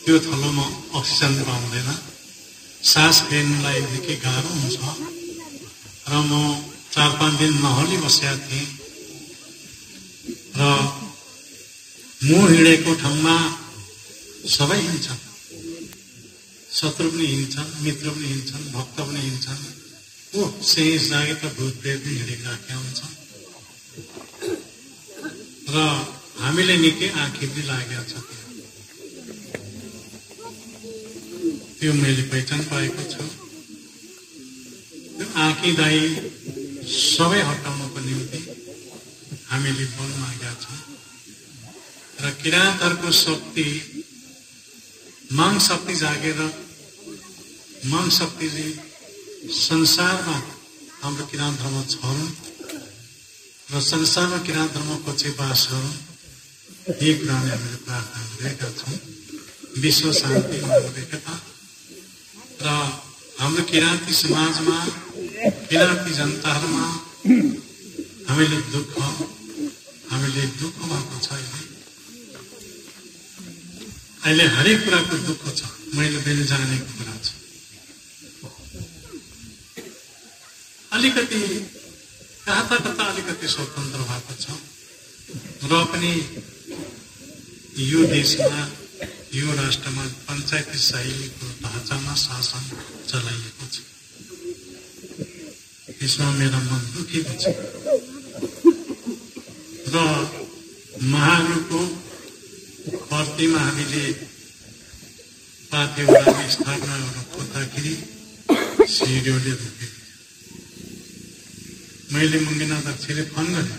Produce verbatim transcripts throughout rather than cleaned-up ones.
त्यो थलोमा अक्सिजन पाउँदैन, सास फेर्नलाई निकै गाह्रो हुन्छ। र म चार पाँच दिन नहली बसेका थिएँ र म हिँडेको ठाउँमा सबै हिँड्छन्, शत्रु पनि हिँड्छन्, मित्र पनि हिँड्छन्, भक्त पनि हिँड्छन्। ओ शेष जागे त भूत प्रेत पनि हिँडेको राखेका हुन्छन् र हामीले निकै आँखी पनि लागेका छ। त्यो मैले पहिचान पाएको छु। त्यो आँखी दाई सबै हटाउनको निम्ति हामीले बल मागेका छौँ र किराँतहरूको शक्ति माङ शक्ति जागेर माङ शक्तिले संसारमा हाम्रो किराँत धर्म छन् र संसारमा किराँत धर्मको चाहिँ बास गरौँ, यही कुराले हामीले प्रार्थना गरेका छौँ। विश्व शान्ति एकता र हाम्रो किराँती समाजमा किराँती जनताहरूमा हामीले दुःख हामीले दुःख भएको छ। अहिले हरेक कुराको दुःख छ, मैले पनि जानेको कुरा छ। अलिकति कता कता अलिकति स्वतन्त्र भएको छ र पनि यो देशमा यो राष्ट्रमा पञ्चायती शैलीको ढाँचामा शासन चलाइएको छ। त्यसमा मेरो मन दुखेको छ र महागुरुको प्रतिमा हामीले पाथेउराले स्थापना गर्न खोज्दाखेरि सिडिओले रोकेको। मैले मङ्गिना दक्षले फोन गरेँ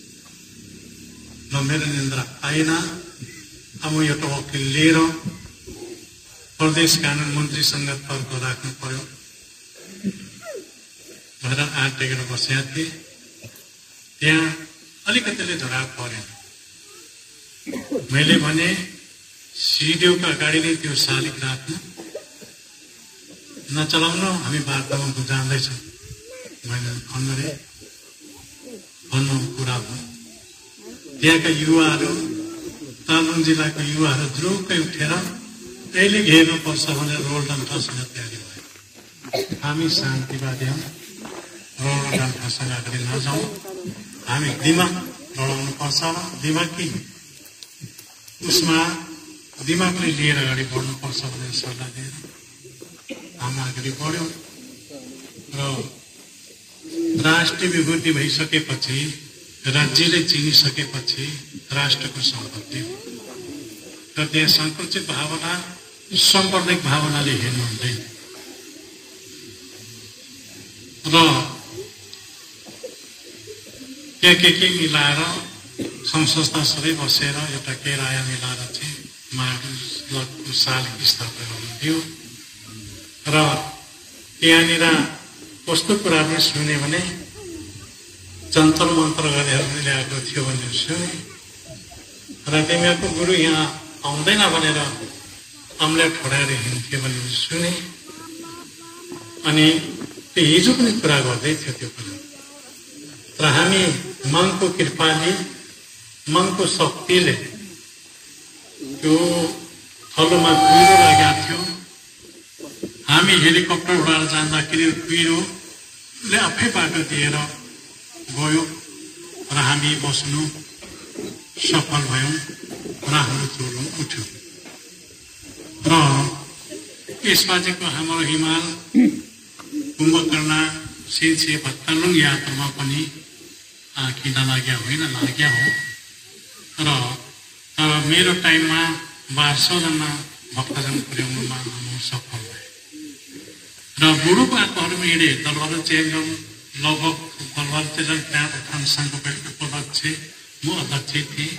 र मेरो निन्द्रा आएन। अब एउटा वकिल लिएर प्रदेश कानुन मन्त्रीसँग तर्क राख्नु पर्यो भनेर आँट टेकेर बसेका थिएँ। त्यहाँ अलिकतिले झराप परेन। मैले भने सिडिओको अगाडि नै त्यो शालिग राख्नु, नचलाउनु, हामी वार्तामा जाँदैछौँ। मैले फोन गरेँ, भन्नु कुरा भयो। त्यहाँका युवाहरू तालुङ जिल्लाको युवाहरू द्रुक्कै उठेर यसले घेर्नुपर्छ भनेर रोल डन्ठासँग तयारी भयो। हामी शान्तिवादी हौँ, रोल डन्ठासँग अगाडि नजाउँ, हामी दिमाग लडाउनु पर्छ र दिमागी उसमा दिमागले लिएर अगाडि बढ्नुपर्छ भनेर सल्लाह दिएर हामी अगाडि बढ्यौँ र राष्ट्रिय विभूति भइसकेपछि, राज्यले चिनिसकेपछि राष्ट्रको सम्पत्ति हो र त्यहाँ सङ्कुचित भावना साम्प्रदायिक भावनाले हेर्नु हुँदैन र के के के मिलाएर संस्था सबै बसेर एउटा केराया मिलाएर चाहिँ माघको शालिग स्थापना गर्नुहुन्थ्यो र त्यहाँनिर कस्तो कुरा पनि सुने भने जन्तर मन्त्र गरेर ल्याएको थियो भनेर सुने र तिमीहरूको गुरु यहाँ आउँदैन भनेर अम्ले ठोडाएर हिँड्थ्यो भनेर सुने। अनि त्यो हिजो पनि कुरा गर्दै थियो त्यो कुरा। तर हामी मनको कृपाले मनको शक्तिले त्यो थलोमा कुहिरो लागेको थियो। हामी हेलिकप्टर उडाएर जाँदाखेरि कुहिरोले आफै बाटो दिएर गयो र हामी बस्नु सफल भयौँ र हाम्रो चोलो उठ्यो र यसपाछिको हाम्रो हिमाल कुम्भकर्ण शिरछे भत्तालुङ यात्रामा पनि किन लाग्या होइन, लाग्या हो र तर मेरो टाइममा बाह्र सौजना भक्तजन पुर्याउनुमा म सफल भएँ र बुढो पाकोहरूमा हिँडे दलबहादुर चेम्जोङ लगभग दलबहादुर चेम्जोङ त्यहाँ उत्थान सङ्घको अध्यक्ष, म अध्यक्ष थिएँ।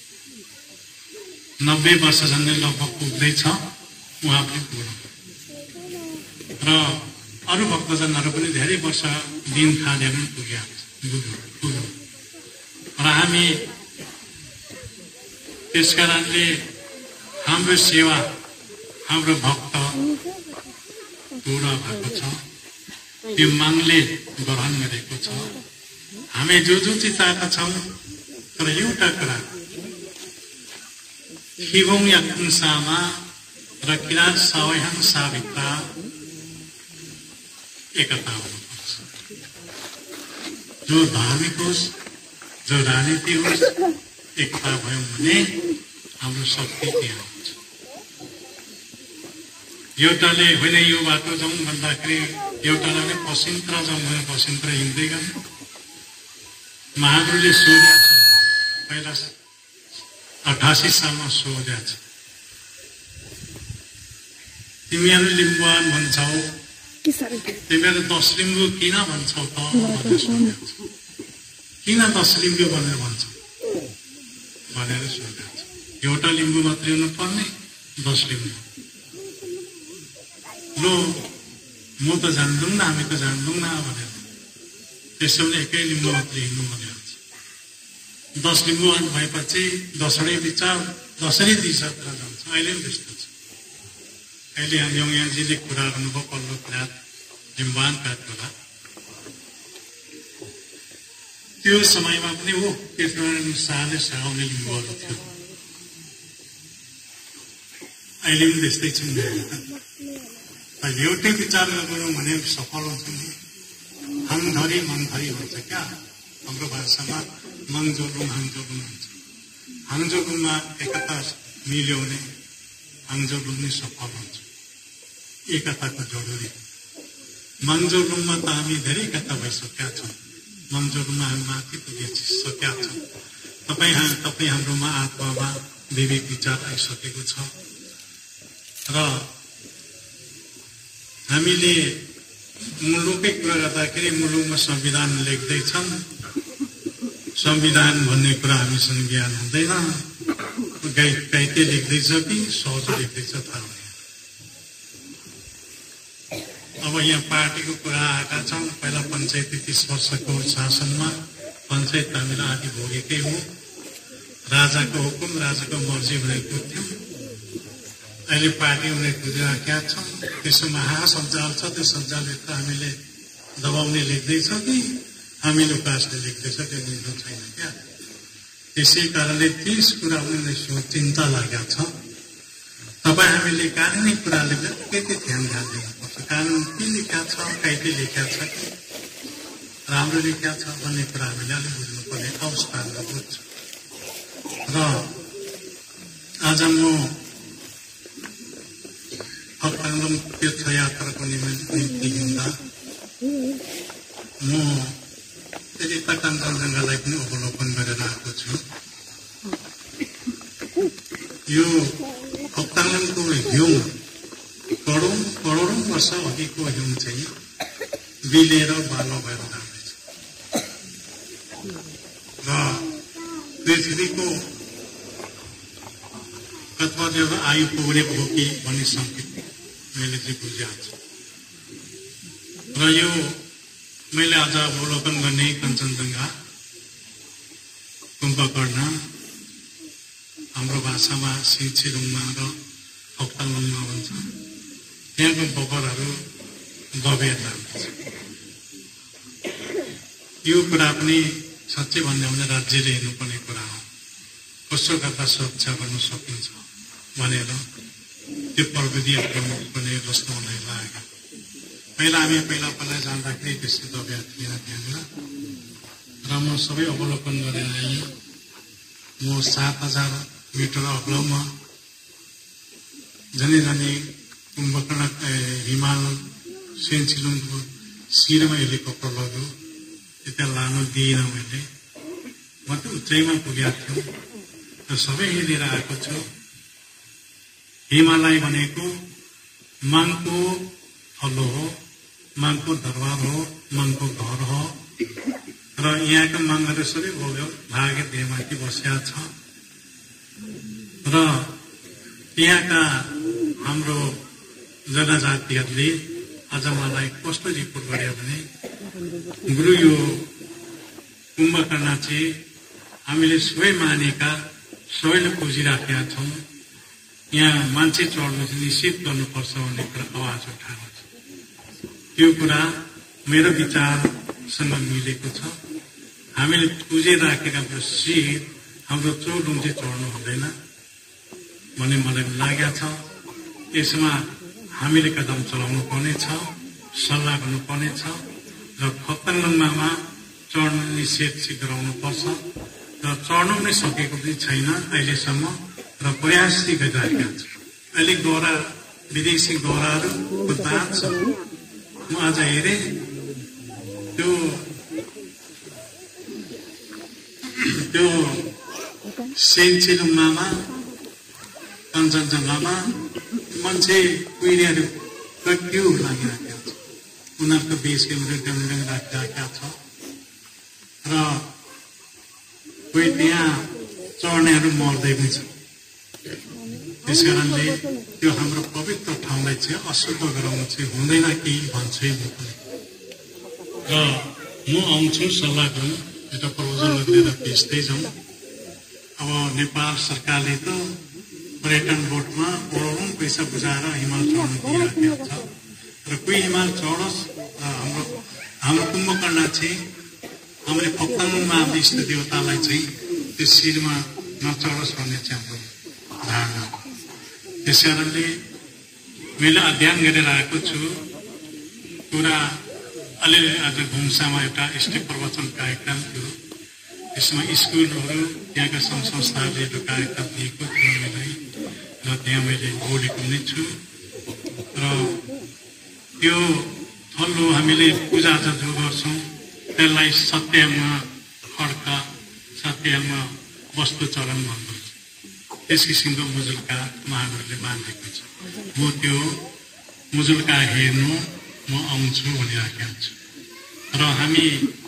नब्बे वर्ष झन्डै लगभग पुग्दैछ, उहाँ पनि बुढो र अरू भक्तजनहरू पनि धेरै वर्ष दिन खाँदै पनि पुग्या पुग्यो र हामी त्यस कारणले हाम्रो सेवा हाम्रो भक्त पूरा भएको छ, त्यो मागले ग्रहण गरेको छ। हामी जो जो चिताएका छौँ तर एउटा कुरा खिगौँ या कुन्सामा र किराँत सबैसँग साभित्र एकता हुनुपर्छ। जो धार्मिक होस्, जो राजनीति होस्, एकता भयौँ भने हाम्रो शक्ति त्यहाँ हुन्छ। एउटाले होइन यो बाटो जाउँ भन्दाखेरि एउटाले पश्चिमतिर जाउँ भने पश्चिमतिर हिँड्दै गयो। महागुरुले सोधेको छ, पहिला अठासी सालमा सोधेको छ, तिमीहरू लिम्बुवान भन्छौ, तिमीहरू दस लिम्बू किन भन्छौ त भनेर सोधेको छ। किन दस लिम्बू भनेर भन्छौ भनेर सोधेको छ। एउटा लिम्बू मात्रै हुनुपर्ने, दस लिम्बू। लो म त जान्दैनौँ न, हामी त जान्दैनौँ न भनेर त्यसो भने एकै लिम्बू मात्रै हिँड्नु भनेको छ। दस लिम्बू भएपछि दसवटै विचार दसरी दिशातिर जान्छ। अहिले पनि त्यस्तो छ। अहिले यङयाजीले कुरा गर्नुभयो पल्लो कुरा लिम्बुवानका कुरा, त्यो समयमा पनि हो पृथ्वीनारायण शाहले सघाउने लिम्बुहरू थियो। अहिले पनि त्यस्तै छौँ। एउटै विचार गरौँ भने सफल हुन्छौँ। हाङधरी मङधरी भन्छ क्या हाम्रो भाषामा, मङजोलुङ हाङजोलुङ हुन्छ। हाङजोलुङमा एकता मिल्यो भने हाङजोलुङ नै सफल हुन्छ। एकताको जरुरी। मङजोलुङमा त हामी धेरै एकता भइसकेका छौँ। मङजोलुङमा हामी माथि पुगिसकेका छौँ। तपाईँ तपाईँ हाम्रोमा आत्मामा विवेक विचार आइसकेको छ र हामीले मुलुककै कुरा गर्दाखेरि मुलुकमा संविधान लेख्दैछन्। संविधान भन्ने कुरा हामीसँग ज्ञान हुँदैन। गाई गाइते लेख्दैछ कि सहज लेख्दैछ थाहा हुँदैन। अब यहाँ पार्टीको कुरा आएका छन्। पहिला पञ्चायती तीस वर्षको शासनमा पञ्चायत हामीले आदि भोगेकै हो। राजाको हुकुम, राजाको मर्जी भनेको थियो। अहिले पार्टी हुने कुदिराखेका छौँ। त्यसो महासञ्जाल छ। त्यो सञ्जालभित्र हामीले दबाउने लेख्दैछ कि हामीले उकासले लेख्दैछ त्यो निर्णय छैन क्या। त्यसै कारणले तीस कुरा उनीहरूले चिन्ता लागेको छ। तपाईँ हामीले कानुनी कुराले के के ध्यान ध्यान दिनुपर्छ। कानुन के लेखेको छ, कहिले लेखेको छ कि राम्रो लेखेको छ भन्ने कुरा हामीले अलिक बुझ्नुपर्ने अवस्थामा बुझ्छ। र आज म फक्ताङलुङ तीर्थयात्राको निम्ति हिँड्दा म त्यति काञ्चनजङ्घालाई पनि अवलोकन गरेर आएको छु। यो फक्ताङलुङको हिउँ करोडौँ करोडौँ वर्ष अघिको हिउँ चाहिँ बिलेर बालो भएर जाँदैछ र पृथ्वीको कतिपय आयु पुगेको हो कि भन्ने सङ्केत मैले चाहिँ बुझेको छु। र यो मैले आज अवलोकन गर्ने कञ्चनजङ्घा कुम्भकर्ण हाम्रो भाषामा सिन्चेरुङमा र फक्ताङलुङमा भन्छ। त्यहाँको बकरहरू गभेर जान्छ। यो कुरा पनि साँच्चै भन्ने भने राज्यले हेर्नुपर्ने कुरा हो। कसो गर्दा सुरक्षा गर्न सकिन्छ भनेर त्यो प्रविधि अपनाउनुपर्ने जस्तो मलाई लाग्यो। पहिला हामी पहिला पहिला जाँदाखेरि त्यस्तो दबाई थिएन त्यहाँनिर र म सबै अवलोकन गरेर आएँ। म सात हजार मिटर अग्लोमा झनै झनै कुम्भकर्ण हिमाल सेन्चिलुङको शिरमा हेलिकप्टर लग्यो। त्यहाँ लानु दिइनँ मैले। म त उचाइमा पुगेको थियौँ र सबै हेरेर आएको छु। हिमालय भनेको माङको थलो हो, माङको दरबार हो, माङको घर हो र यहाँका माङहरू सबै बोल्यो भागे देहमाथि बसेका छ र यहाँका हाम्रो जनजातिहरूले आज मलाई कस्तो रिपोर्ट गर्यो भने गुरु यो कुम्भकर्ण चाहिँ हामीले सबै मानेका सबैले पुजिराखेका छौँ। यहाँ मान्छे चढ्नु चाहिँ निश्चित गर्नुपर्छ भन्ने कुरा आवाज उठाएको छ। त्यो कुरा मेरो विचारसँग मिलेको छ। हामीले पुजिराखेका शिर हाम्रो चोलुङ चाहिँ चढ्नु हुँदैन भन्ने मलाई लागेको छ। यसमा हामीले कदम चलाउनु पर्ने छ, सल्लाह गर्नुपर्ने छ र खप्तङमा चढ्न निषेध चाहिँ गराउनु पर्छ र चढ्नु नै सकेको पनि छैन अहिलेसम्म र प्रयास चाहिँ गरिरहेका छ। अहिले गोरा विदेशी गोराहरूको दाँत छ। म आज हेरेँ त्यो त्यो सेन्चेलुङमामा कञ्चनजङ्घामा मान्छे कुहिरेहरू कट्यो लागिरहेका छ। उनीहरूको बेसहरू डङडङ राखिरहेका छ र कोही त्यहाँ चढ्नेहरू मर्दै पनि छ। त्यस कारणले त्यो हाम्रो पवित्र ठाउँलाई चाहिँ अशुद्ध गराउनु चाहिँ हुँदैन कि भन्छु म पनि। र म आउँछु सल्लाह गरौँ, एउटा प्रपोजल लिएर बेच्दै जाउँ। अब नेपाल सरकारले त पर्यटन बोर्डमा करोडौँ पैसा बुझाएर हिमाल चढ्नु दिइरहेको छ र कोही हिमाल चढोस् र हाम्रो हाम्रो कुम्भकर्ण चाहिँ हामीले खप्तङमा हाम्रो इष्ट देवतालाई चाहिँ त्यो शिरमा नचढोस् भन्ने चाहिँ हाम्रो धारणा। त्यस कारणले मैले अध्ययन गरेर आएको छु। पुरा अलिअलि आज घुम्सामा एउटा स्टेज प्रवचन कार्यक्रम थियो। त्यसमा स्कुलहरू त्यहाँका सङ्घ संस्थाहरूले एउटा कार्यक्रम दिएको थियो हामीलाई र त्यहाँ मैले बोलेको पनि छु। र त्यो थल्लो हामीले पूजाआजा जो गर्छौँ त्यसलाई सत्यमा खड्क सत्यमा वस्तुचरण भन्दछ। त्यस किसिमको मुजुल्का उहाँहरूले बाँधेको छ। म त्यो मुजुल्का हेर्नु म आउँछु भनिराखेको छु। र हामी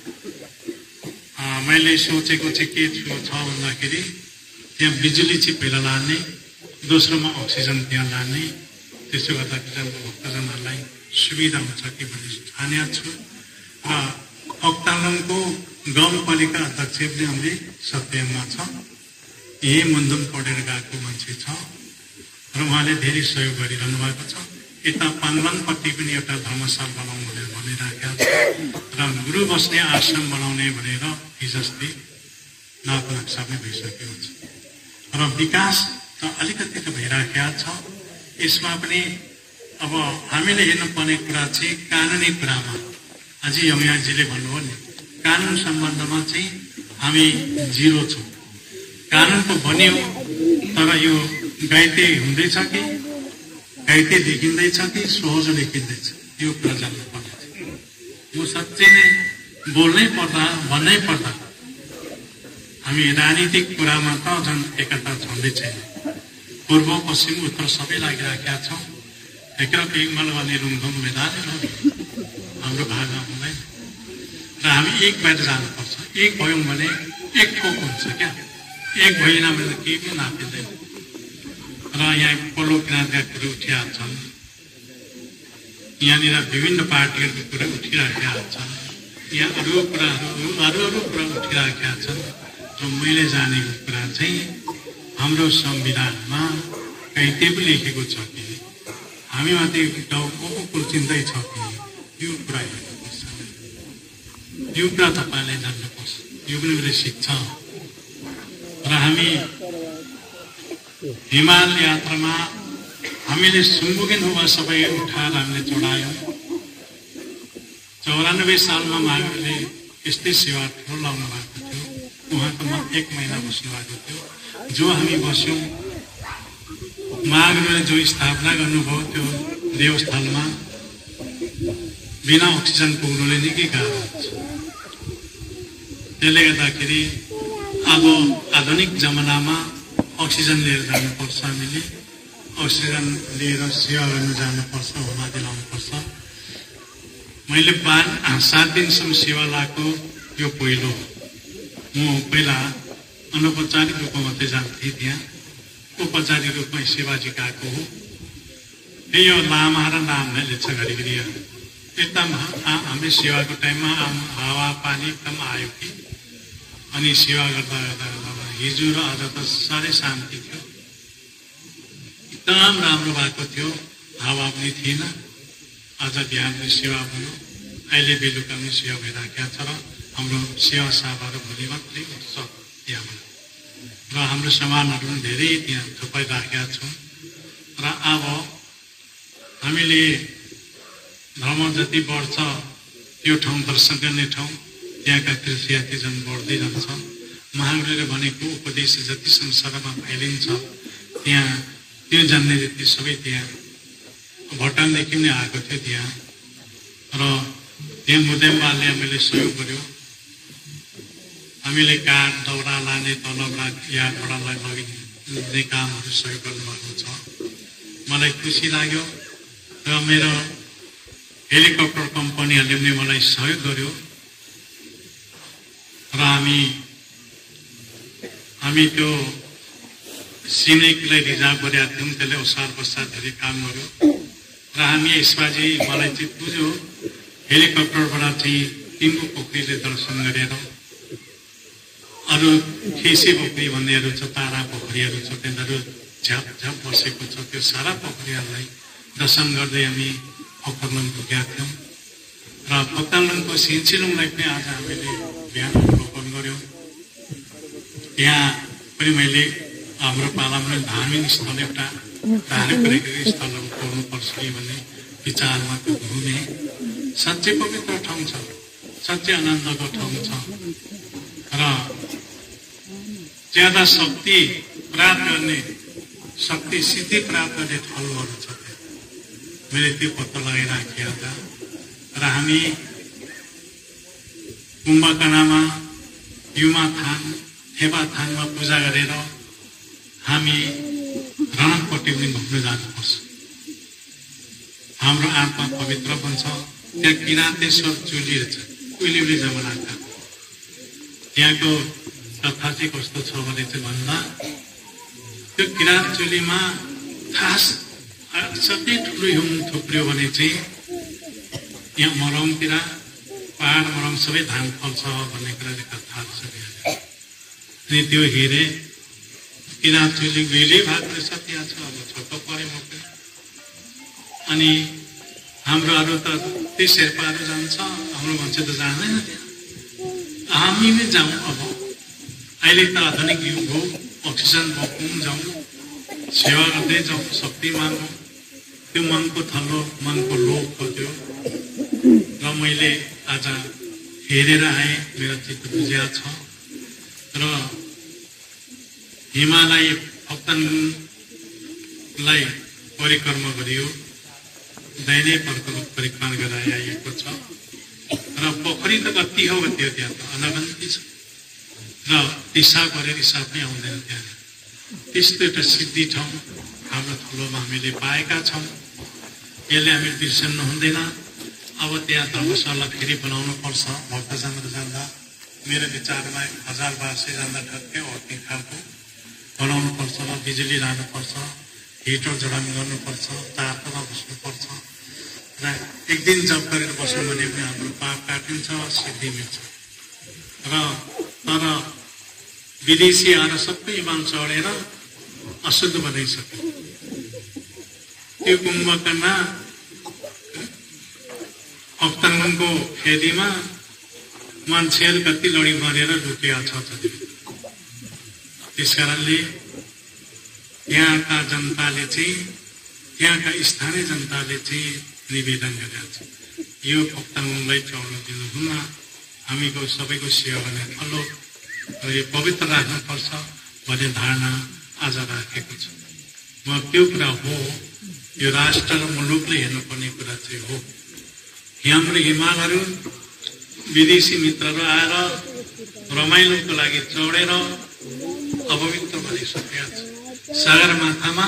मैले सोचेको चाहिँ के छ भन्दाखेरि त्यहाँ बिजुली चाहिँ पहिला लाने, दोस्रोमा अक्सिजन त्यहाँ लाने, त्यसो गर्दाखेरि हाम्रो भक्तजनहरूलाई सुविधा हुन्छ कि भन्ने ठानेको छु। र अक्तालङको गाउँपालिका अध्यक्ष पनि हामीले सत्यमा छ। यही मुन्दुम पढेर गएको मान्छे छ र उहाँले धेरै सहयोग गरिरहनु भएको छ। यता पाङलाङपट्टि पनि एउटा धर्मशाला बनाउँ भनेर भनिरहेका छ र गुरु बस्ने आश्रम बनाउने भनेर हिजोअस्ति नाप नक्सा पनि भइसकेको छ र विकास त अलिकति त भइरहेका छ। यसमा पनि अब हामीले हेर्नुपर्ने कुरा चाहिँ कानुनी कुरामा अझै यमयाजीले भन्नुभयो नि, कानुन सम्बन्धमा चाहिँ हामी जिरो छौँ। कानुन त बन्यो तर यो घाइते हुँदैछ कि घाइते देखिँदैछ कि सहज देखिँदैछ यो कुरा जान्नुपर्ने छ। म साँच्चै नै बोल्नै पर्दा भन्नै पर्दा हामी राजनीतिक कुरामा त झन् एकता छँदै छैन। पूर्व पश्चिम उत्तर सबै लागिराखेका छौँ। एकरक एकमल भने रुङधुङ मेदाले हाम्रो भागमा हुँदैन र हामी एक बाहिर जानुपर्छ। एक भयौँ भने एक ठोक हुन्छ क्या। एक भएन भने केही पनि नापिँदैन। र यहाँ पल्लो किनारका कुरो उठिरहेका छन्। यहाँनिर विभिन्न पार्टीहरूको कुरा उठिरहेका छन्। यहाँ अरू कुराहरू अरू अरू कुरा उठिरहेका छन्। र मैले जानेको कुरा चाहिँ हाम्रो संविधानमा कहीँ त्यो पनि लेखेको छ कि हामीमाथि टाउको कुर्चिँदै छ कि यो कुरा हेर्नुपर्छ। यो कुरा तपाईँले जान्नुपर्छ। यो पनि एउटा शिक्षा र हामी हिमाल यात्रामा हामीले सुम्बुकिन हुँदा सबै उठाएर हामीले चढायौँ। चौरानब्बे सालमा महावीरले यस्तै सेवा ठुलो लाउनु भएको थियो। उहाँकोमा एक महिना बस्नु भएको थियो। जो हामी बस्यौँ, महावीरले जो स्थापना गर्नुभयो त्यो देवस्थलमा बिना अक्सिजन पुग्नुले निकै गाह्रो हुन्छ। त्यसले गर्दाखेरि अब आधुनिक जमानामा अक्सिजन लिएर जानुपर्छ। हामीले अक्सिजन लिएर सेवा गर्न जानुपर्छ, होमादि लाउनुपर्छ। मैले पाँच सात दिनसम्म सेवा लगाएको यो पहिलो। म पहिला अनौपचारिक रूपमा मात्रै जान्थेँ, त्यहाँ औपचारिक रूपमा सेवाजी गएको हो। यो लामा र नामलाई लेख्छ घरिघरि एकदम हामी सेवाको टाइममा हावा पानी एकदम आयो कि अनि सेवा गर्दा गर्दा हिजो र आज त साह्रै शान्ति थियो। एकदम राम्रो भएको थियो। हावा पनि थिएन। आज बिहान पनि सेवा भयो। अहिले बेलुका पनि सेवा भइराखेको छ र हाम्रो सेवा साहबहरू भोलि मात्रै उठ्छ त्यहाँबाट र हाम्रो सामानहरू पनि धेरै त्यहाँ थुपाइराखेका छौँ। र अब हामीले भ्रमण जति बढ्छ त्यो ठाउँ दर्शन गर्ने ठाउँ त्यहाँका तीर्थयात्रीजन बढ्दै जान्छ। महावीरले भनेको उपदेश जति संसारमा फैलिन्छ त्यहाँ त्यो जान्ने जति सबै त्यहाँ भुटानदेखि नै आएको थियो त्यहाँ। र त्यहाँ मुदेम्बाले हामीले सहयोग गर्यो। हामीले काठ दाउरा लाने तलबाट यादबाटलाई लगिने कामहरू सहयोग गर्नुभएको छ। मलाई खुसी लाग्यो र मेरो हेलिकप्टर कम्पनीहरूले पनि मलाई सहयोग गर्यो र हामी हामी त्यो सिनेकलाई रिजर्भ गरेका थियौँ। त्यसले असार पश्चात धेरै काम गर्यो र हामी यसपालि मलाई चाहिँ बुझ्यो हेलिकप्टरबाट चाहिँ टिम्बु पोखरीले दर्शन गरेर अरू खेसे पोखरी भन्नेहरू छ, तारा पोखरीहरू छ, तिनीहरू झ्याप झ्याप बसेको छ। त्यो सारा पोखरीहरूलाई दर्शन गर्दै हामी फक्तरलङ पुगेका थियौँ र फक्तरलङको सिन्सिलुङलाई पनि आज हामीले बिहान अवलोकन गऱ्यौँ। त्यहाँ पनि मैले हाम्रो पालामा धार्मिक स्थल एउटा धार्मिक स्थलहरू खोल्नुपर्छ कि भन्ने विचारमा त्यो घुमे। साँच्चै पवित्र ठाउँ छ, साँच्चै आनन्दको ठाउँ छ र ज्यादा शक्ति प्राप्त गर्ने शक्ति सिद्धि प्राप्त गर्ने ठाउँहरू छ। मैले त्यो पत्ता लगाइराखेका था र हामी कुम्भकर्णमा युमा थान थेपा थानमा पूजा गरेर हामी रणकपट्टि पनि घुम्न जानुपर्छ। हाम्रो आत्मा पवित्र बन्छ। त्यहाँ किराँतेश्वर चुली छ, उहिले उहिले जमानाका। त्यहाँको कथा चाहिँ कस्तो छ भने चाहिँ भन्दा त्यो किराँत चुलीमा खास सबै ठुलो हिउँ थुप्रियो भने चाहिँ यहाँ मरङतिर पहाड मरङ सबै धान फल्छ भन्ने कुराले कथा छ। अनि त्यो हेरे किराँत चुली उहिले भएको रहेछ त्यहाँ छ। अब छोटो परे म पनि अनि हाम्रो अरू त त्यही शेर्पाहरू जान्छ, हाम्रो मान्छे त जाँदैन त्यहाँ। हामी नै जाउँ। अब अहिले त आधुनिक युग हो, अक्सिजन बोकौँ जाउँ, सेवा गर्दै जाउँ, शक्ति मागौँ। त्यो मनको थलो मनको लोभ खोज्यो र मैले आज हेरेर आएँ। मेरो चित्त बुझिया छ र हिमालय भक्तलाई परिक्रमा गरियो, दैनिक परिक्रमा गराइएको छ र पोखरी त कति हो त्यो त्यहाँ त अनगन्ती छ र दिशा गरेर हिसाब नै आउँदैन त्यहाँ। त्यस्तो एउटा सिद्धि ठाउँ हाम्रो ठुलोमा हामीले पाएका छौँ। यसले हामी बिर्सनु हुँदैन। अब त्यहाँ धर्मशाला फेरि बनाउनु पर्छ। भक्तजन जाँदा मेरो विचारमा हजार बाह्र जाँदा ठक्कै अर्कै खालको बनाउनु पर्छ। बिजुली लानुपर्छ, हिटर जडान गर्नुपर्छ, तारमा बस्नुपर्छ र एक दिन जप गरेर बस्नु भने पनि हाम्रो पाप काटिन्छ, सिद्धि मिल्छ। र तर विदेशी आएर सबै इमान चढेर अशुद्ध बनाइसक्यो। त्यो कुम्भकर्ण भक्तनको फेदीमा मान्छेहरू कति लडी मरेर लुकेका छ। त्यस कारणले त्यहाँका जनताले चाहिँ त्यहाँका स्थानीय जनताले चाहिँ निवेदन गरेका छ, यो भक्तलाई चढ्न दिनुहुन्न, हामीको सबैको सेवा गर्ने थलो र यो पवित्र राख्नुपर्छ भन्ने धारणा आज राखेको छ। म त्यो कुरा हो, यो राष्ट्र र मुलुकले हेर्नुपर्ने कुरा चाहिँ हो। हाम्रो हिमालहरू विदेशी मित्रहरू आएर रमाइलोको लागि चढेर अपवित्र बनिसकेका छ। सगरमाथामा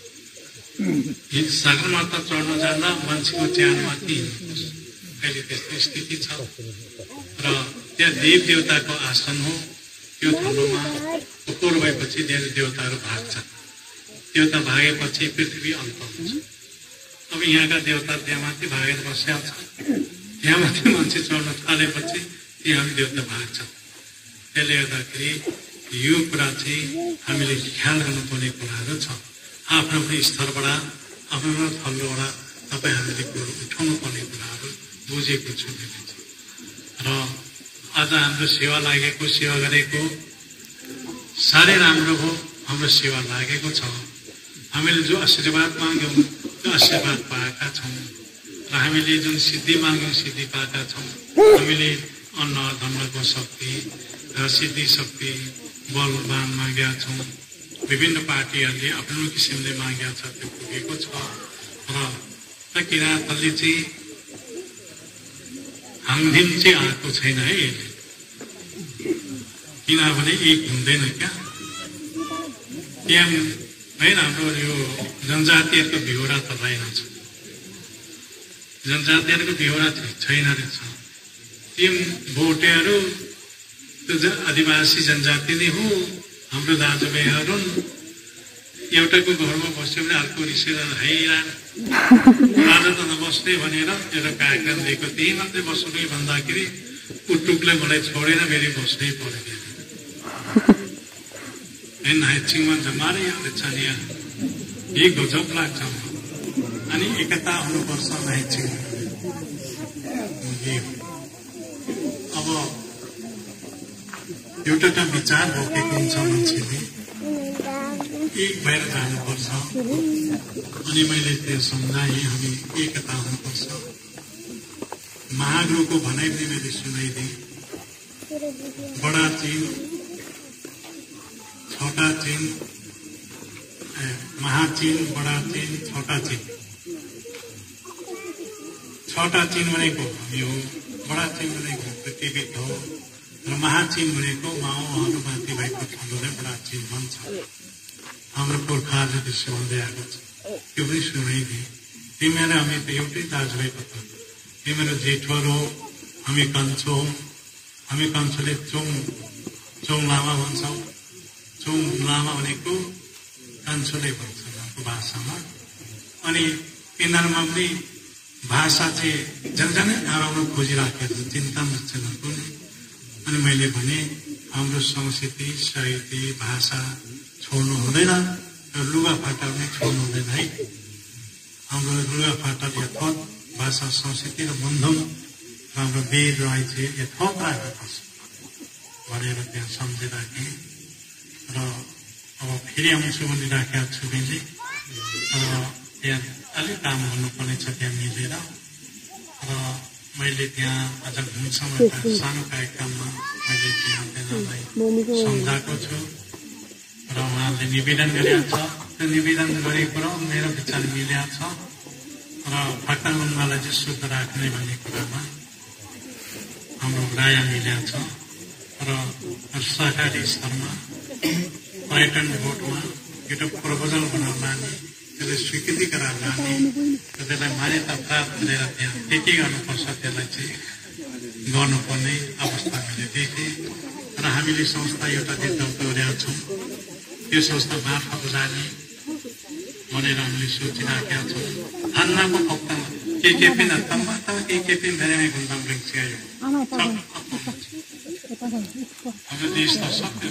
सगरमाथा चढ्न जाँदा मान्छेको ज्यानमाथि अहिले त्यस्तो स्थिति छ र त्यहाँ देव देवताको आसन हो। त्यो ठाउँमा उपोर भएपछि देव देवताहरू भाग्छन्। देवता भागेपछि पृथ्वी अन्त हुन्छ। अब यहाँका देवता त्यहाँमाथि भागेर बसेका छन्। त्यहाँमाथि मान्छे चढ्न थालेपछि त्यहाँ देवता भाग्छन्। त्यसले गर्दाखेरि यो कुरा चाहिँ हामीले ख्याल गर्नुपर्ने कुराहरू छ। आफ्नो आफ्नो स्तरबाट आफ्नो आफ्नो थलोबाट तपाईँ हामीले कुरो उठाउनु पर्ने कुराहरू बुझेको छु र आज हाम्रो सेवा लागेको सेवा गरेको साह्रै राम्रो हो। हाम्रो सेवा लागेको छ। हामीले जो आशीर्वाद माग्यौँ त्यो आशीर्वाद पाएका छौँ र हामीले जुन सिद्धि माग्यौँ सिद्धि पाएका छौँ। हामीले अन्न धर्मको शक्ति र सिद्धि शक्ति बलवान मागेका छौँ। विभिन्न पार्टीहरूले आफ्नो किसिमले मागेका छ, त्यो पुगेको छ। र किराँतले चाहिँ हाङदिम चाहिँ आएको छैन है यसले, किनभने एक हुँदैन क्या त्यहाँ होइन। हाम्रो यो जनजातिहरूको बेहोरा त रहेनछ, जनजातिहरूको बेहोरा छैन रहेछ। ती भोटेहरू त्यो आदिवासी जनजाति नै हो, हाम्रो दाजुभाइहरू एउटाको घरमा बस्यो भने अर्को रिसेर हैरान आज त नबस्ने भनेर एउटा कार्यक्रम दिएको, त्यही मात्रै बस्नु भन्दाखेरि उटुकले मलाई छोडेर फेरि बस्नै पऱ्यो। नाइचिङमा जमारै आउँदैछ नि, यही गजब लाग्छ। अनि एकता हुनुपर्छ नाइचिङ। अब एउटा त विचार बोकेको हुन्छ मान्छेले, एक भएर जानुपर्छ। अनि मैले त्यो सम्झाएँ, हामी एकता हुनुपर्छ। महागुरुको भनाइ पनि मैले सुनाइदिएँ, बडा चीन छोटा चीन, महाचीन, बडा चीन, छोटा चीन। छोटा चीन भनेको हामी हो, बडा चीन भनेको पृथ्वीभित्र हो, र महाचीन भनेको माओहरू माथि भएको ठाउँलाई बडा चीन भन्छ। हाम्रो पुर्खाहरूले त्यसो भन्दै आएको छ, त्यो पनि सुनाइदिए। तिमीहरू हामी त एउटै दाजुभाइ पो त, तिमीहरू जेठहरू हो, हामी कान्छो हौ। हामी कान्छोले चौँ चौँ लामा भन्छौँ। चौँ लामा भनेको कान्छोले भन्छ उहाँको भाषामा। अनि यिनीहरूमा पनि भाषा चाहिँ जन आराउन खोजिराखेको छ, चिन्ता छैन कुनै। अनि मैले भने हाम्रो संस्कृति साहित्य भाषा छोड्नु हुँदैन, र लुगाफाटा पनि छोड्नु हुँदैन है। हाम्रो लुगाफाटा यथावत, भाषा संस्कृति र बन्धन हाम्रो वेद राई चाहिँ यथावत राख्नुपर्छ भनेर त्यहाँ सम्झिराखेँ। र अब फेरि आउँछु भनिराखेको छु मैले। र त्यहाँ अलिक काम गर्नुपर्ने छ त्यहाँ मिलेर। र मैले त्यहाँ आज घुमसम्म एउटा सानो कार्यक्रममा मैले त्यहाँ त्यहाँलाई सम्झाएको छु र उहाँहरूले निवेदन गरेको छ। त्यो निवेदन गरेको कुरा मेरो विचार मिलेको छ र फाक्टाङलाई चाहिँ शुद्ध राख्ने भन्ने कुरामा हाम्रो राय मिलेको छ। र सरकारी स्तरमा पर्यटन बोर्डमा एउटा प्रपोजल बनाउन लाने, त्यसलाई स्वीकृति गराएर लाने, त्यसलाई मान्यता प्राप्त गरेर त्यहाँ के के गर्नुपर्छ त्यसलाई चाहिँ गर्नुपर्ने अवस्था मैले देखेँ। र हामीले संस्था एउटा निर्धारण गरेका छौँ, त्यो संस्था मार्फत जाने भनेर हामीले सोचिराखेका छौँ। थान्नाको पक्कामा के के पनि तम्बा त के के पनि धेरै गुन्दाम सिकायो। हाम्रो देश त सक्यो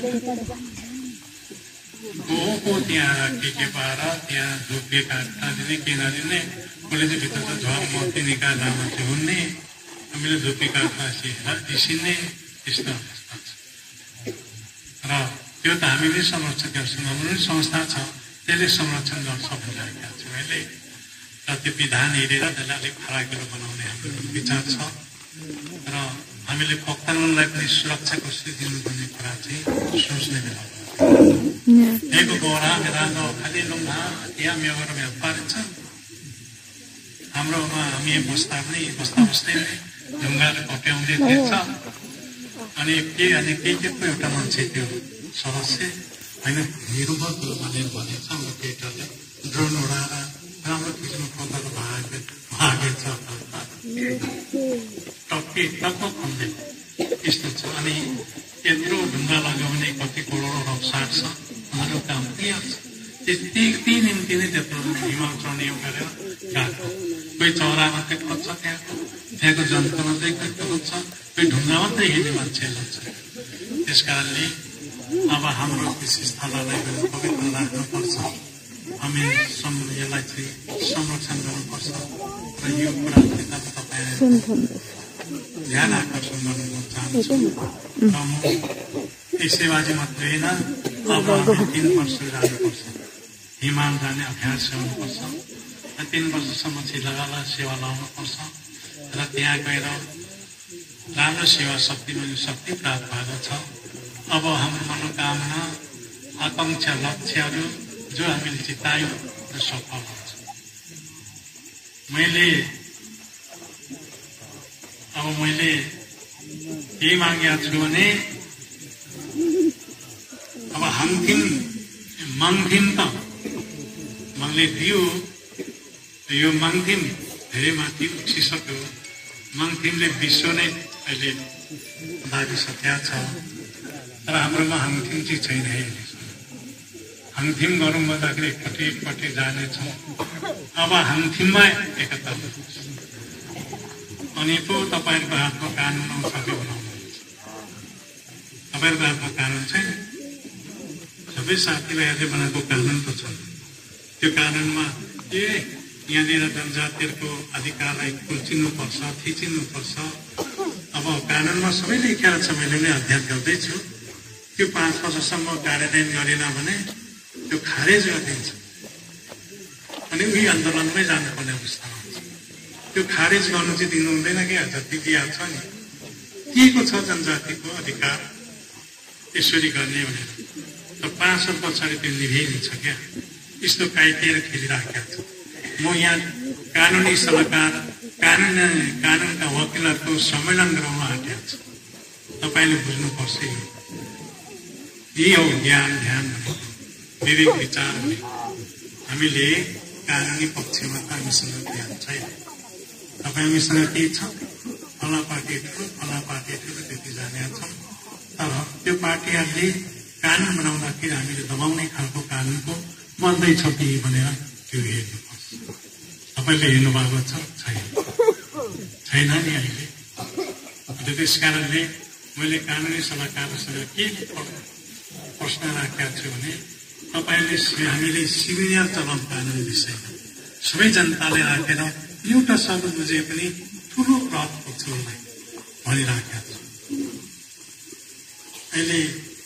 को त्यहाँ के के पाएर त्यहाँ धुप्पे काट्न दिने के नदिने, कसले चाहिँ भित्र त झर मर्ती निकाल्दामा चाहिँ हुने, हामीले धुप्पे काट्न दिसिने, त्यस्तो अवस्था छ। र त्यो त हामीले संरक्षण गर्छौँ, हाम्रो पनि संस्था छ त्यसले संरक्षण गर्छ भनिरहेका छु मैले। र त्यो विधान हेरेर त्यसलाई अलिक फराकिलो बनाउने हाम्रो विचार छ। र हामीले पक्ताङलाई पनि सुरक्षा कसरी दिनुपर्ने कुरा चाहिँ सोच्ने बेला एक गोरा मेरानो खालि लुङ्गा त्यहाँ मेवर मेरो पारिन्छ। हाम्रोमा हामी बस्दा पनि बस्दा बस्दै नै ढुङ्गाले कट्याउँदै थिएछ। अनि के अनि के के पो एउटा मान्छे त्यो सदस्य होइन हिरो बदल भनेर भनेको छ हाम्रो केटाले ड्रोन उडाएर राम्रो किसिमको पत्ताको भाग भागेछ टक्के टक्क खन्दै यस्तो छ। अनि यत्रो ढुङ्गा लाग्यो भने कति करोड रक साट्छ, उनीहरू काम पुगिहाल्छ। त्यति ती निम्ति नै त्यत्रो हिमाल चढ्ने गरेर गएको। कोही चरा मात्रै खोज्छ त्यहाँको, त्यहाँको जन्तु मात्रै खोज्छ, कोही ढुङ्गा मात्रै हिँड्ने मान्छे लाग्छ। त्यस कारणले अब हाम्रो कृषि स्थललाई पवित्र राख्नुपर्छ, हामी यसलाई चाहिँ संरक्षण गर्नुपर्छ। र यो कुरा तपाईँ ध्यान आकर्षण गर्नु चाहन्छु। र म यसैबाजी मात्रै होइन, अब हामी तीन वर्ष जानुपर्छ, हिमाल जाने अभ्यास गर्नुपर्छ। तीन वर्षसम्म चाहिँ लगातार सेवा लाउनुपर्छ र त्यहाँ गएर राम्रो सेवा शक्ति शक्ति प्राप्त भएको छ। अब हाम्रो मनोकामना आकांक्षा लक्ष्यहरू जो हामीले चितायौँ र सफल हुन्छ। मैले अब मैले के मागेको छु भने अब हाङथिम मङथिम त मङले दियो यो मङथिम धेरै माथि उठिसक्यो। मङथिमले विश्व नै अहिले दाबिसकेका छ तर हाम्रोमा हाङथिम चाहिँ छैन। हाङथिम गरौँ भन्दाखेरि एकपट्टि एकपट्टि जानेछौँ। अब हाङथिममा एकता अनि पो तपाईँहरूको हातमा कानुन आउँछ के बनाउनुहुन्छ? तपाईँहरूको हातमा कानुन छैन। सबै साथीभाइहरूले बनाएको कानुन त छ। त्यो कानुनमा ए यहाँनिर जनजातिहरूको अधिकारलाई कुल्चिनुपर्छ थिचिनुपर्छ। अब कानुनमा सबै लेखेर छ। मैले नै अध्ययन गर्दैछु। त्यो पाँच वर्षसम्म कार्यान्वयन गरेन भने त्यो खारेज गरिदिन्छ अनि उही आन्दोलनमै जानुपर्ने अवस्था हुन्छ। त्यो खारेज गर्नु चाहिँ दिनु हुँदैन क्या। जति दिएको छ नि दिएको छ जनजातिको अधिकार यसरी गर्ने भनेर त पाँच वर्ष पछाडि त्यो निभाइदिन्छ क्या। यस्तो काइटिएर खेलिराखेका छ। म यहाँ कानुनी सल्लाहकार कानुन कानुनका वकिलहरूको सम्मेलन गराउन आँटेको छु। तपाईँले बुझ्नुपर्छ यो यही हो ज्ञान ध्यान विवेक विचार हुने। हामीले कानुनी पक्षमा त हामीसँग ज्ञान छैन। तपाईँ हामीसँग केही छ फला पार्टी ठुलो फला पार्टी ठुलो त्यति जानेका छौँ। तर त्यो पार्टीहरूले कानुन बनाउँदाखेरि हामीले दबाउने खालको कानुनको बन्दैछ कि भनेर त्यो हेर्नुपर्छ। तपाईँले हेर्नु भएको छ छैन छैन नि अहिले। त्यस कारणले मैले कानुनी सल्लाहकारसँग के प्रश्न राखेका छु भने तपाईँले हामीले सिभिलियन चलन कानुन विषयमा सबै जनताले राखेर एउटा शब्द बुझे पनि ठुलो प्रभाव पर्छ उसलाई भनिराखेका छु। अहिले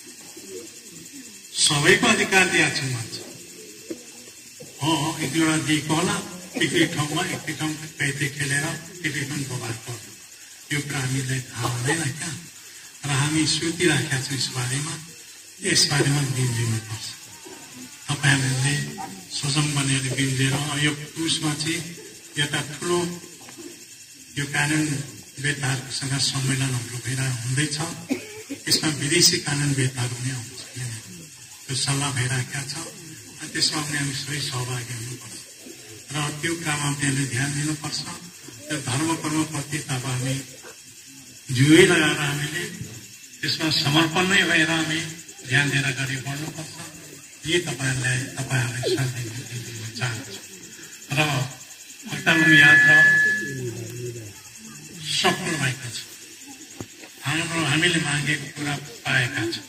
सबैको अधिकार दिएको छु भन्छ हो। एक दुईवटा दिएको होला एक एक ठाउँमा एक एक ठाउँ कैदे खेलेर एक एक ठाउँ बोलाएको यो कुरा हामीलाई थाहा हुँदैन क्या। र हामी सोचिराखेका छौँ यसबारेमा यसबारेमा बिन्जिनुपर्छ। तपाईँहरूले सजम बनेर बिन्जेर यो पुसमा चाहिँ एउटा ठुलो यो कानुन वेत्ताहरूसँग सम्मेलन हाम्रो भइरहेको हुँदैछ। यसमा विदेशी कानुन वेत्ताहरू पनि आउँछ त्यो सल्लाह भइरहेका छ। अनि त्यसमा पनि हामी सबै सहभागी हुनुपर्छ र त्यो कुरामा पनि हामीले ध्यान दिनुपर्छ। त्यो धर्म कर्मप्रति त अब हामी जुयै लगाएर हामीले त्यसमा समर्पण नै भएर हामी ध्यान दिएर अगाडि बढ्नुपर्छ। यही तपाईँहरूलाई तपाईँहरूलाई शान्ति दिन चाहन्छु। र हप्तामा यात्रा सफल भएका छ। हाम्रो हामीले मागेको कुरा पाएका छौँ।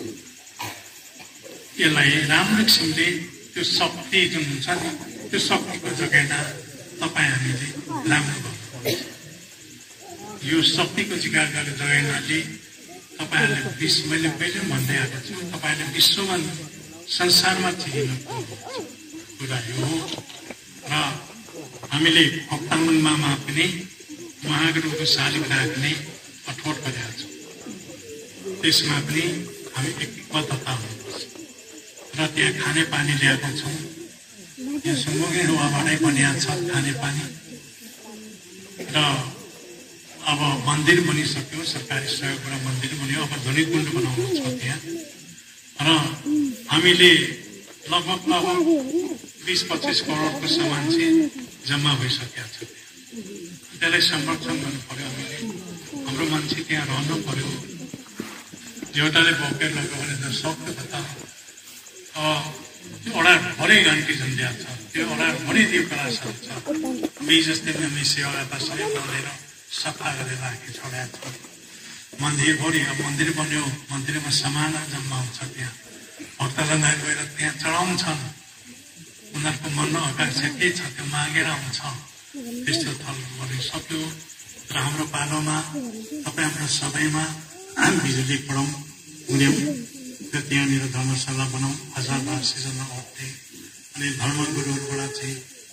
यसलाई राम्रो किसिमले त्यो शक्ति जुन हुन्छ नि त्यो शक्तिको जगेर्ना तपाईँ हामीले राम्रो गर्नुपर्छ। यो शक्तिको जिगार गरेर जगेर्नाले तपाईँहरूले विश्व मैले पहिले भन्दै आएको छु तपाईँहरूले विश्वमा संसारमा चिनिनु कुरा यो हो। र हामीले हप्तामा पनि महागुरुको शालिग्राम नै कठोर गरेका छौँ। त्यसमा पनि हामी एकबद्धता हुनुपर्छ र त्यहाँ खाने पानी ल्याएको छौँ। यहाँ सुम्बुके रुवाबाटै बनिएको छ खाने पानी र अब मन्दिर बनिसक्यो। सरकारी सहयोगबाट मन्दिर बन्यो। अब ध्वनि कुण्ड बनाउनु छ त्यहाँ र हामीले लगभग लगभग बिस पच्चिस करोडको सामान चाहिँ जम्मा भइसकेका छ। त्यसलाई संरक्षण गर्नु पर्यो। हामीले हाम्रो मान्छे त्यहाँ रहनु पर्यो। एउटाले बोकेर लग्यो भने त सक्यो त त त्यो ओडाभरि घन्टी झन्ड्या छ। त्यो ओडाभरि दिउ कलासहरू छ। बी जस्तै हामी सेवाता सबै बनाएर सफा गरेर राखी छोडेका छ। मन्दिरभरि अब मन्दिर बन्यो। मन्दिरमा सामान जम्मा हुन्छ। त्यहाँ भक्तजनलाई गएर त्यहाँ चढाउँछन्। उनीहरूको मनमा आकांक्षा के छ त्यो मागेर आउँछ। त्यस्तो थल गरिसक्यो र हाम्रो पालोमा तपाईँ हाम्रो सबैमा बिजुली पढाउँ हुन्यौँ र त्यहाँनिर धर्मशाला बनाउँ। हजार बार सिजनमा आउँथे अनि धर्मगुरुहरूबाट चाहिँ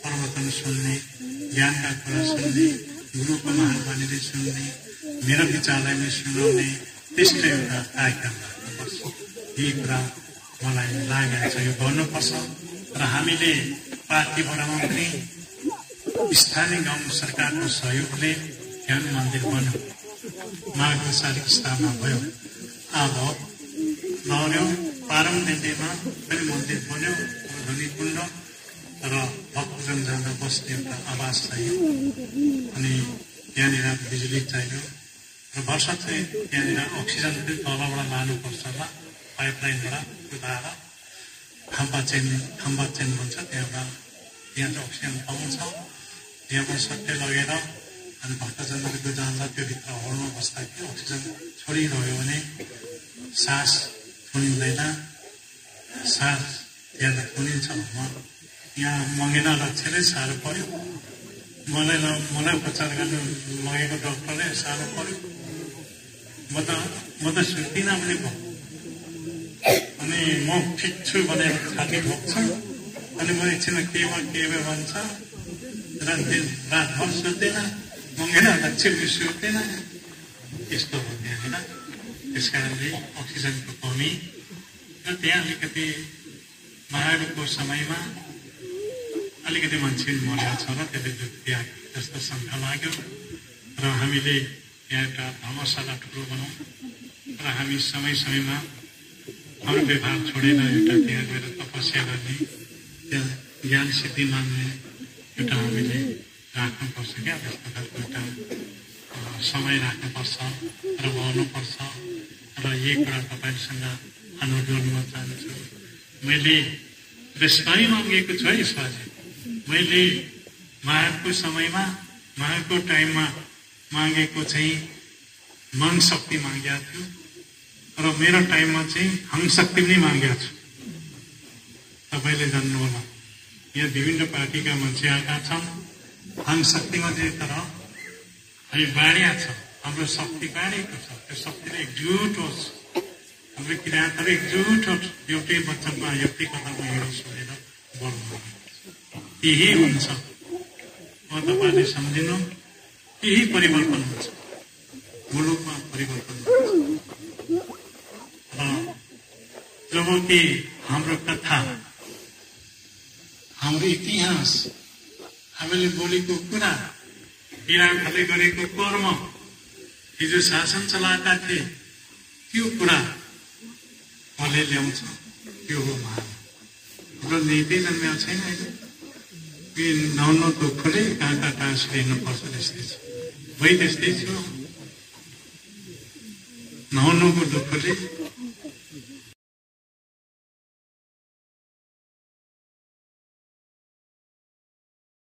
प्रवचन सुन्ने, ज्ञानका कुरा सुन्ने, गुरुको महावाणीले सुन्ने, मेरो विचारलाई नै सुनाउने, त्यस्तो एउटा कार्यक्रम राख्नुपर्छ। यही कुरा मलाई लागेको छ, यो गर्नुपर्छ। र हामीले पार्टीबाट पनि स्थानीय गाउँ सरकारको सहयोगले ज्ञान मन्दिर बन्यो, माघको सालिक स्थापना भयो। अब नौर्यौं पारमदेवीमा पनि मन्दिर बन्यो, धनीकुण्ड र भक्तजन जाँदा बस्ने एउटा आवास चाहियो अनि त्यहाँनिर बिजुली चाहियो र वर्ष चाहिँ त्यहाँनिर अक्सिजन पनि तलबाट लानुपर्छ होला, पाइपलाइनबाट कुदाएर खम्बा चेन खम्बा चेन भन्छ, त्यहाँबाट त्यहाँ चाहिँ अक्सिजन पाउँछ। त्यहाँबाट सट्टै लगेर अनि भक्तजनहरूको जाँदा त्यो भित्र हलमा बस्दाखेरि अक्सिजन छोडिरह्यो भने सास थुनिँदैन, सास त्यहाँ थुनिन्छ। यहाँ मङ्गेना लक्ष्यले साह्रो पर्यो, मलाई मलाई उपचार गर्नु लगेको डक्टरले साह्रो पर्यो। म त म त सुन्दिनँ पनि भयो अनि म ठिक छु भनेर छाती ठोक्छ अनि म एकछिनमा केमा के भन्छ र दिन रातभर सुत्दैन, मङ्गेना लक्ष्य सुत्दैन, यस्तो हो त्यहाँनिर। त्यस कारणले अक्सिजनको कमी र त्यहाँ अलिकति माघको समयमा अलिकति मान्छे मरेको छ र त्यसले त्यहाँ जस्तो शङ्का लाग्यो र हामीले यहाँ एउटा धर्मशाला ठुलो बनाउँ र हामी समय समयमा हाम्रो व्यवहार छोडेर एउटा त्यहाँ गएर तपस्या गर्ने, त्यहाँ ज्ञान सिद्धि मान्ने एउटा हामीले राख्नुपर्छ क्या। त्यस्तो खालको एउटा समय राख्नुपर्छ र गर्नुपर्छ र यही कुरा तपाईँहरूसँग अनुरोध गर्न चाहन्छु। मैले रेस्पाई मागेको छु है यसपालि, मैले माघको समयमा माघको टाइममा मागेको चाहिँ मन शक्ति मागेको थियो र मेरो टाइममा चाहिँ हङ शक्ति पनि मागेको छु। तपाईँले जान्नु होला यहाँ विभिन्न पार्टीका मान्छे आएका छन्, हङ शक्तिमा चाहिँ तर हामी बाँडिया छ, हाम्रो शक्ति बाँडेको छ, त्यो शक्तिले एकजुट होस्, हाम्रो किराँतहरू एकजुट होस्, एउटै वचनमा एउटै कदममा हिँडोस् भनेर बोल्नु यही हुन्छ। म तपाईँले सम्झिनु, यही परिवर्तन हुन्छ, मुलुकमा परिवर्तन हुन्छ। र जब कि हाम्रो कथा, हाम्रो इतिहास, हामीले बोलेको कुरा, किराँतहरूले गरेको कर्म, हिजो शासन चलाएका थिए त्यो कुरा कसले ल्याउँछ, त्यो हो महान। हाम्रो नीति जन्मेको छैन अहिले, नहुनु दुःखले कहाँ कहाँ कहाँ छिर्नुपर्छ त्यस्तै छ, वही त्यस्तै छ। नहुनुको दुःखले